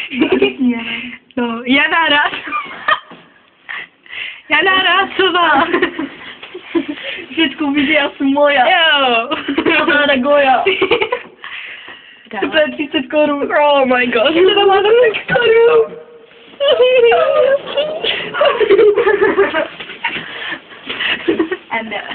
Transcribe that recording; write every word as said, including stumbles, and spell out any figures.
No, Jana Rácová. Jana Rácová. Všetko vidí, já jsem moja. Jo. Ráda Goja. To je třicet korun. Oh my god. To má třicet korun. And uh,